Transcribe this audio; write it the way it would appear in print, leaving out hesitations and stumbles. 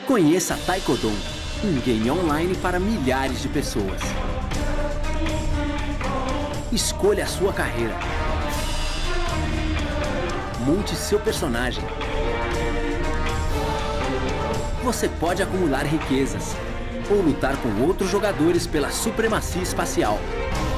Conheça Taekwondo, um game online para milhares de pessoas. Escolha a sua carreira. Monte seu personagem. Você pode acumular riquezas ou lutar com outros jogadores pela supremacia espacial.